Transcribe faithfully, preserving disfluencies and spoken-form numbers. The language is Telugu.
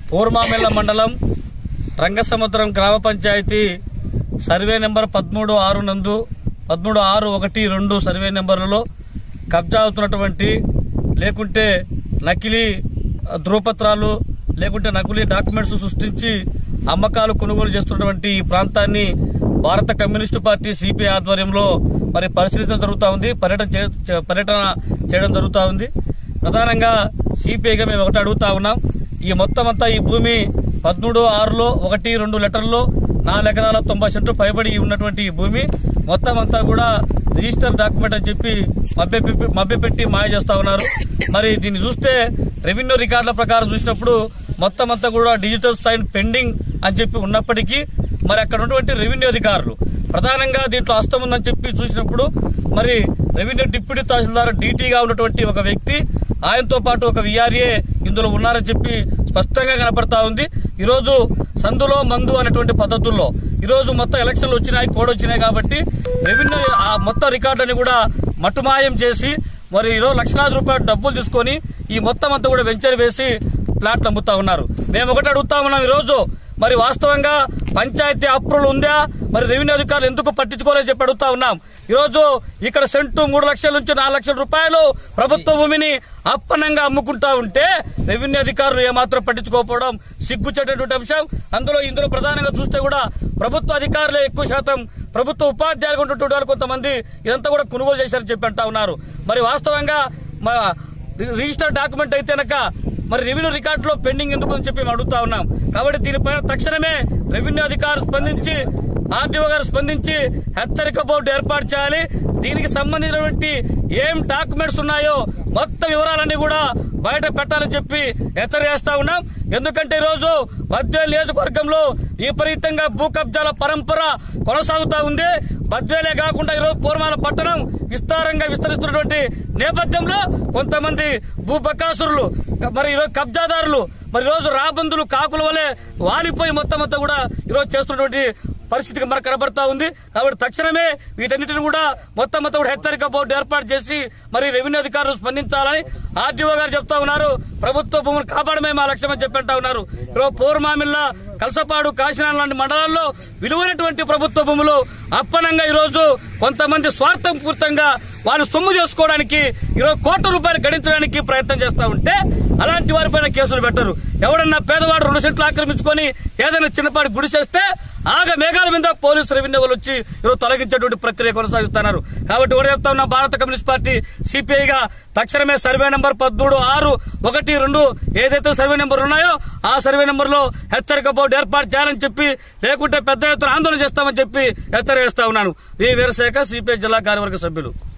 పూర్మామిళ్ల మండలం రంగసముద్రం గ్రామ పంచాయతీ సర్వే నెంబర్ పదమూడు ఆరు నందు పదమూడు ఆరు ఒకటి రెండు సర్వే నెంబర్లలో కబ్జా అవుతున్నటువంటి లేకుంటే నకిలీ ధృవపత్రాలు లేకుంటే నకిలీ డాక్యుమెంట్స్ సృష్టించి అమ్మకాలు కొనుగోలు చేస్తున్నటువంటి ఈ ప్రాంతాన్ని భారత కమ్యూనిస్టు పార్టీ సిపిఐ ఆధ్వర్యంలో మరి పరిశీలించడం జరుగుతూ ఉంది. పర్యటన పర్యటన చేయడం జరుగుతూ ఉంది. ప్రధానంగా సిపిఐగా మేము ఒకటి అడుగుతా ఉన్నాం. ఈ మొత్తం అంతా ఈ భూమి పదమూడు ఆరులో ఒకటి రెండు లెటర్లో నాలుగు ఎకరాల తొంభై సెంట్లు పైబడి ఉన్నటువంటి ఈ భూమి మొత్తం అంతా కూడా రిజిస్టర్ డాక్యుమెంట్ అని చెప్పి మభ్యపెట్టి మాయ చేస్తా ఉన్నారు. మరి దీన్ని చూస్తే రెవెన్యూ రికార్డుల ప్రకారం చూసినప్పుడు మొత్తం అంతా కూడా డిజిటల్ సైన్ పెండింగ్ అని చెప్పి ఉన్నప్పటికీ మరి అక్కడ ఉన్నటువంటి రెవెన్యూ అధికారులు ప్రధానంగా దీంట్లో హస్తం ఉందని చెప్పి చూసినప్పుడు మరి రెవెన్యూ డిప్యూటీ తహసీల్దార్ డీటీగా ఉన్నటువంటి ఒక వ్యక్తి ఆయనతో పాటు ఒక విఆర్ఏ ఇందులో ఉన్నారని చెప్పి స్పష్టంగా కనపడతా ఉంది. ఈరోజు సందులో మందు అనేటువంటి పద్ధతుల్లో ఈరోజు మొత్తం ఎలక్షన్లు వచ్చినాయి, కోడ్ వచ్చినాయి కాబట్టి రెవెన్యూ ఆ మొత్తం రికార్డుని కూడా మట్టుమాయం చేసి మరి ఈరోజు లక్షలాది రూపాయలు డబ్బులు తీసుకొని ఈ మొత్తం అంతా కూడా వెంచర్ వేసి ప్లాట్లు అమ్ముతా ఉన్నారు. మేము ఒకటి అడుగుతా ఉన్నాం, ఈరోజు మరి వాస్తవంగా పంచాయతీ అప్రూవల్ ఉందా, మరి రెవెన్యూ అధికారులు ఎందుకు పట్టించుకోలేని చెప్పి అడుగుతా ఉన్నాం. ఈరోజు ఇక్కడ సెంటు మూడు లక్షల నుంచి నాలుగు లక్షల రూపాయలు ప్రభుత్వ భూమిని అప్పనంగా అమ్ముకుంటా ఉంటే రెవెన్యూ అధికారులు ఏమాత్రం పట్టించుకోకపోవడం సిగ్గుచేటటువంటి అంశం. అందులో ఇందులో ప్రధానంగా చూస్తే కూడా ప్రభుత్వ అధికారులే ఎక్కువ శాతం ప్రభుత్వ ఉపాధ్యాయులు ఉన్నటువంటి వారు కొంతమంది ఇదంతా కూడా కొనుగోలు చేశారని చెప్పి అంటా ఉన్నారు. మరి వాస్తవంగా రిజిస్టర్ డాక్యుమెంట్ అయితేనక మరి రెవెన్యూ రికార్డులో పెండింగ్ ఎందుకు అని చెప్పి మేము అడుగుతా ఉన్నాం. కాబట్టి దీనిపైన తక్షణమే రెవెన్యూ అధికారులు స్పందించి ఆర్డీఓ గారు స్పందించి హెచ్చరిక బోర్డు ఏర్పాటు చేయాలి. దీనికి సంబంధించినటువంటి ఏం డాక్యుమెంట్స్ ఉన్నాయో మొత్తం వివరాలన్నీ కూడా బయట పెట్టాలని చెప్పి హెచ్చరిస్తా ఉన్నాం. ఎందుకంటే ఈరోజు బద్వేల్ నియోజకవర్గంలో విపరీతంగా భూ కబ్జాల పరంపర కొనసాగుతా ఉంది. బద్వేలే కాకుండా ఈరోజు పూర్మాల పట్టణం విస్తారంగా విస్తరిస్తున్నటువంటి నేపథ్యంలో కొంతమంది భూ బకాసురులు మరి ఈరోజు కబ్జాదారులు మరి ఈరోజు రాబందులు కాకుల వలె వాలిపోయి మొత్తం అంతా కూడా ఈరోజు చేస్తున్నటువంటి పరిస్థితికి మనకు కనబడతా ఉంది. కాబట్టి తక్షణమే వీటన్నిటిని కూడా మొత్తం మొత్తం కూడా హెచ్చరిక బోర్డు ఏర్పాటు చేసి మరి రెవెన్యూ అధికారులు స్పందించాలని ఆర్డీఓ గారు చెప్తా ఉన్నారు. ప్రభుత్వ భూములు కాపాడమే మా లక్ష్యం అని చెప్పంటా ఉన్నారు. ఈరోజు పూర్మామిల్ల, కలసపాడు, కాశీనాథ్ లాంటి మండలాల్లో విలువైనటువంటి ప్రభుత్వ భూములు అప్పనంగా ఈరోజు కొంతమంది స్వార్థం పూర్తంగా వాళ్ళు సొమ్ము చేసుకోవడానికి ఈరోజు కోట్ల రూపాయలు గడించడానికి ప్రయత్నం చేస్తా ఉంటే అలాంటి వారిపైన కేసులు పెట్టరు. ఎవడన్నా పేదవాడు రెండు సెంట్లు ఆక్రమించుకొని ఏదైనా చిన్నపాటి గుడి చేస్తే ఆగ మేఘాల మీద పోలీసు రెవెన్యూ వాళ్ళు వచ్చి ఈరోజు తొలగించేటువంటి ప్రక్రియ కొనసాగిస్తున్నారు. కాబట్టి ఒకటి చెప్తా ఉన్నా, భారత కమ్యూనిస్ట్ పార్టీ సిపిఐగా తక్షణమే సర్వే నెంబర్ పదమూడు ఆరు ఒకటి రెండు ఏదైతే సర్వే నెంబర్ ఉన్నాయో ఆ సర్వే నెంబర్ లో హెచ్చరిక బోర్డు ఏర్పాటు చేయాలని చెప్పి లేకుంటే పెద్ద ఎత్తున ఆందోళన చేస్తామని చెప్పి హెచ్చరిస్తా ఉన్నాను. వి వీరశేఖర్, సిపిఐ జిల్లా కార్యవర్గ సభ్యులు.